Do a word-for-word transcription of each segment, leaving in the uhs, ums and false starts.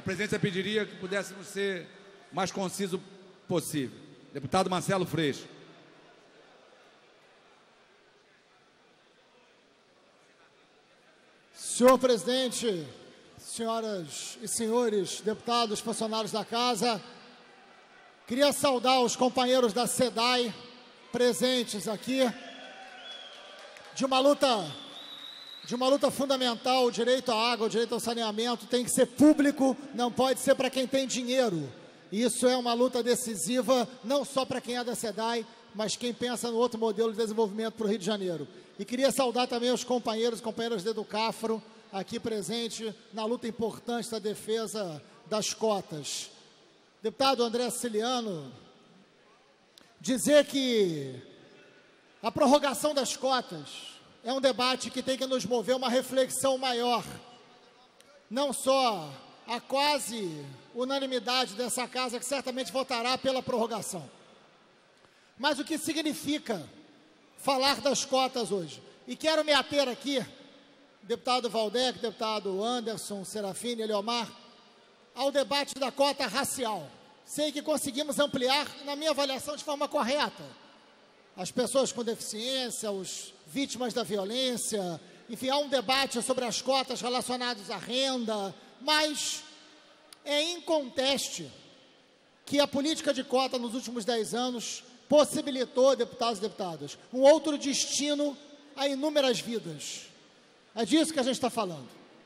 a presidência pediria que pudéssemos ser mais conciso possível. Deputado Marcelo Freixo. Senhor presidente, senhoras e senhores deputados, funcionários da casa, queria saudar os companheiros da SEDAI presentes aqui, de uma luta, de uma luta fundamental. O direito à água, o direito ao saneamento tem que ser público, não pode ser para quem tem dinheiro. E isso é uma luta decisiva, não só para quem é da SEDAI, mas quem pensa no outro modelo de desenvolvimento para o Rio de Janeiro. E queria saudar também os companheiros e companheiras da Educafro, aqui presente na luta importante da defesa das cotas. Deputado André Siciliano, dizer que a prorrogação das cotas é um debate que tem que nos mover a uma reflexão maior. Não só a quase unanimidade dessa casa, que certamente votará pela prorrogação, mas o que significa falar das cotas hoje. E quero me ater aqui, deputado Valdec, deputado Anderson, Serafini, Eliomar, ao debate da cota racial. Sei que conseguimos ampliar, na minha avaliação, de forma correta, as pessoas com deficiência, os vítimas da violência, enfim, há um debate sobre as cotas relacionadas à renda, mas é inconteste que a política de cota nos últimos dez anos possibilitou, deputados e deputadas, um outro destino a inúmeras vidas. É disso que a gente está falando.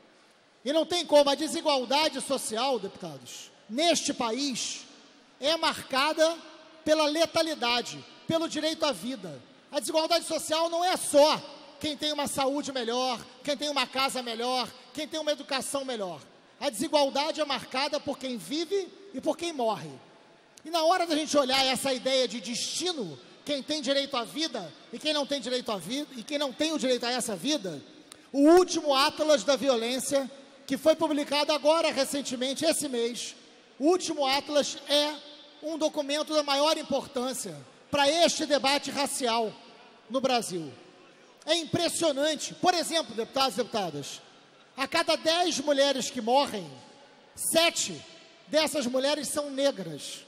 E não tem como. A desigualdade social, deputados, neste país é marcada pela letalidade, pelo direito à vida. A desigualdade social não é só quem tem uma saúde melhor, quem tem uma casa melhor, quem tem uma educação melhor. A desigualdade é marcada por quem vive e por quem morre. E na hora da gente olhar essa ideia de destino, quem tem direito à vida e quem não tem direito à vida, e quem não tem o direito a essa vida, o último Atlas da Violência, que foi publicado agora recentemente, esse mês, o último Atlas é um documento da maior importância para este debate racial no Brasil. É impressionante. Por exemplo, deputados e deputadas, a cada dez mulheres que morrem, sete dessas mulheres são negras.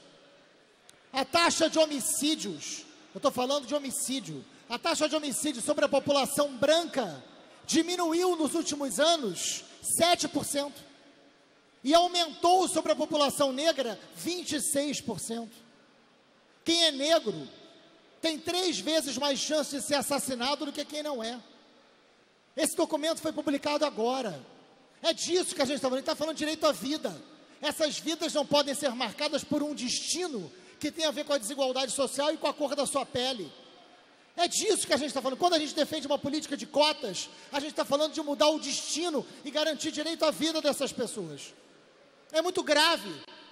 A taxa de homicídios, eu estou falando de homicídio, a taxa de homicídio sobre a população branca diminuiu nos últimos anos sete por cento e aumentou sobre a população negra vinte e seis por cento. Quem é negro tem três vezes mais chance de ser assassinado do que quem não é. Esse documento foi publicado agora. É disso que a gente está falando. A gente está falando de direito à vida. Essas vidas não podem ser marcadas por um destino que tem a ver com a desigualdade social e com a cor da sua pele. É disso que a gente está falando. Quando a gente defende uma política de cotas, a gente está falando de mudar o destino e garantir direito à vida dessas pessoas. É muito grave.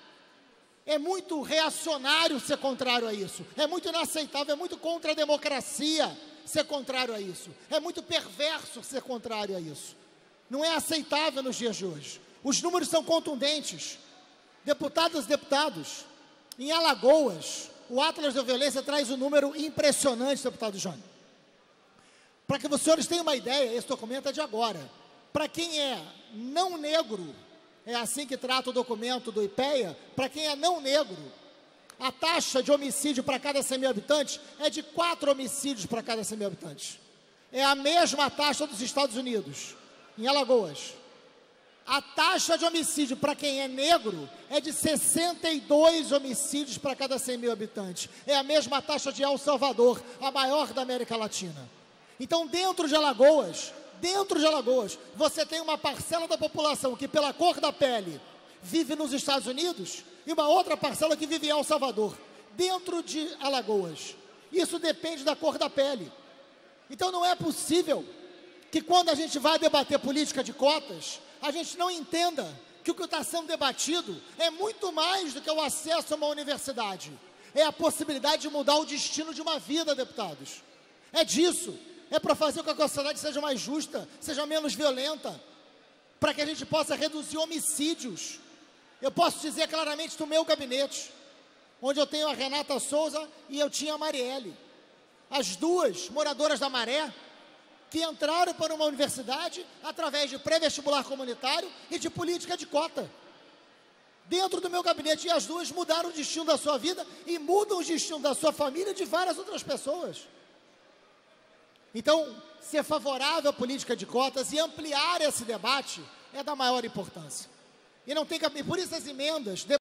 É muito reacionário ser contrário a isso. É muito inaceitável, é muito contra a democracia ser contrário a isso. É muito perverso ser contrário a isso. Não é aceitável nos dias de hoje. Os números são contundentes. Deputadas e deputados, em Alagoas, o Atlas da Violência traz um número impressionante, deputado Jânio. Para que os senhores tenham uma ideia, esse documento é de agora. Para quem é não negro, é assim que trata o documento do IPEA, para quem é não negro, a taxa de homicídio para cada cem mil habitantes é de quatro homicídios para cada cem mil habitantes. É a mesma taxa dos Estados Unidos, em Alagoas. A taxa de homicídio para quem é negro é de sessenta e dois homicídios para cada cem mil habitantes. É a mesma taxa de El Salvador, a maior da América Latina. Então, dentro de Alagoas, dentro de Alagoas, você tem uma parcela da população que, pela cor da pele, vive nos Estados Unidos e uma outra parcela que vive em El Salvador, dentro de Alagoas. Isso depende da cor da pele. Então, não é possível que, quando a gente vai debater política de cotas, a gente não entenda que o que está sendo debatido é muito mais do que o acesso a uma universidade. É a possibilidade de mudar o destino de uma vida, deputados. É disso. É para fazer com que a sociedade seja mais justa, seja menos violenta, para que a gente possa reduzir homicídios. Eu posso dizer claramente do meu gabinete, onde eu tenho a Renata Souza e eu tinha a Marielle. As duas moradoras da Maré, que entraram para uma universidade através de pré-vestibular comunitário e de política de cota. dentro do meu gabinete, e as duas mudaram o destino da sua vida e mudam o destino da sua família e de várias outras pessoas. Então, ser favorável à política de cotas e ampliar esse debate é da maior importância. E não tem que, por isso as emendas